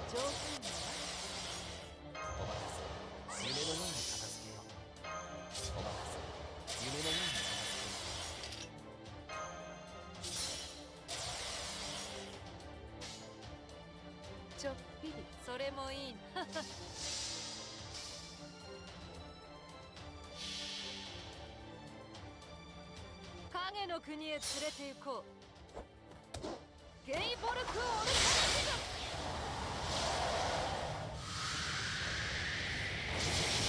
上手にお任せ。夢のように片付けよう。お任せ。夢のように片付けよう。 ちょっぴりそれもいいな影の国へ連れて行こう。ゲイボルク・オルタナティブ。